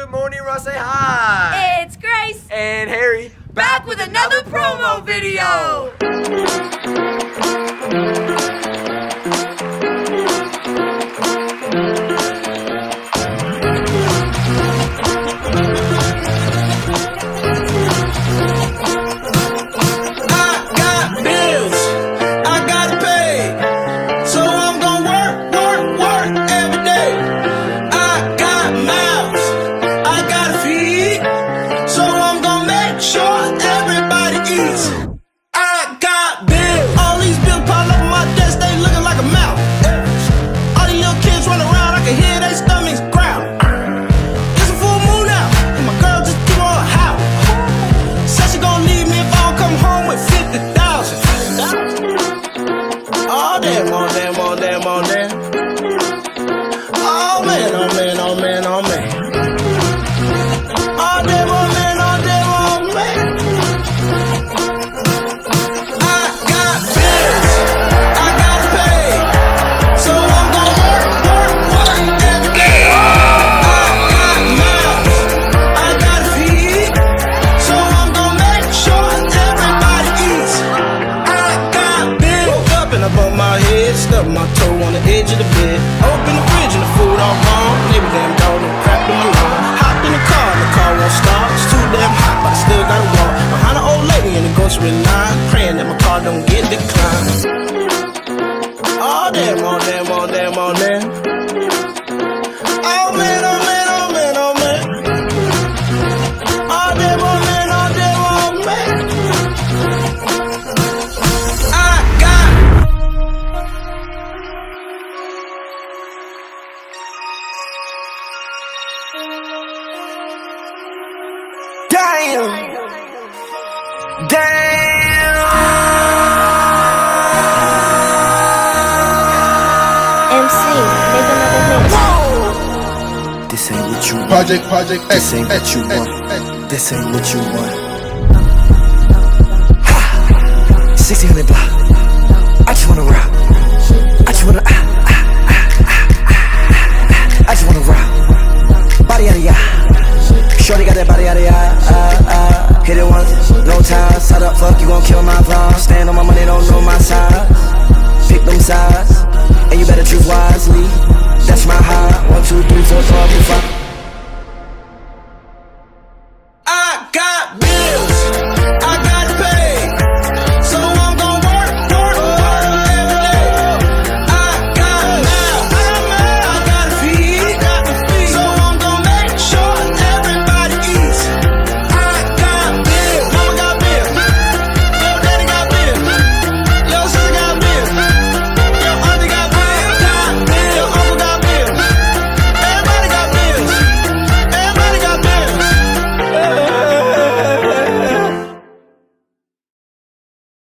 Good morning, Ross. Say hi. It's Grace And Harry. back with another promo video. Stubbed my toe on the edge of the bed. Open the fridge and the food all gone. Neighbor damn dog done crapped in my lawn. Hopped in the car won't start. It's too damn hot, but I still gotta walk behind an old lady in the grocery line, praying that my car don't get declined. Oh damn, oh damn, oh damn, oh damn. Oh man, oh man, oh man, oh man. Oh damn, oh man, oh damn, oh man. Damn! MC, make another hit. Whoa! This ain't what you want. Project This ain't what you want. This ain't what you want. Ha! 1600 block. I just wanna rock. I just wanna